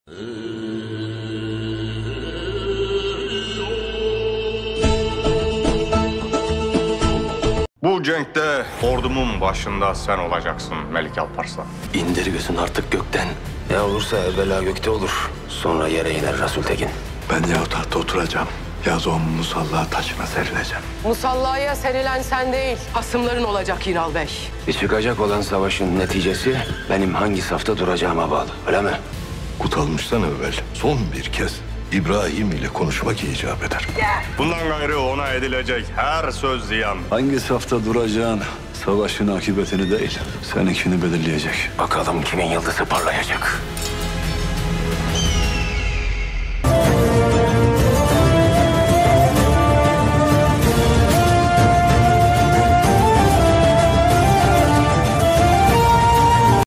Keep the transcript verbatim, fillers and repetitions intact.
Bu cenkte ordumun başında sen olacaksın Melik Alparslan. İndir gözün artık gökten. Ne olursa evvela gökte olur. Sonra yere iner Resul Tekin. Ben ya o tahtta oturacağım ya da o musalla taşına serileceğim. Musallaya serilen sen değil, hasımların olacak Hiral Bey. Bir çıkacak olan savaşın neticesi benim hangi safta duracağıma bağlı. Öyle mi? Kutalmıştan evvel son bir kez İbrahim ile konuşmak icap eder. Bundan gayrı ona edilecek her söz ziyan. Hangi safta duracağın savaşın akıbetini değil, seninkini belirleyecek. Bakalım kimin yıldızı parlayacak.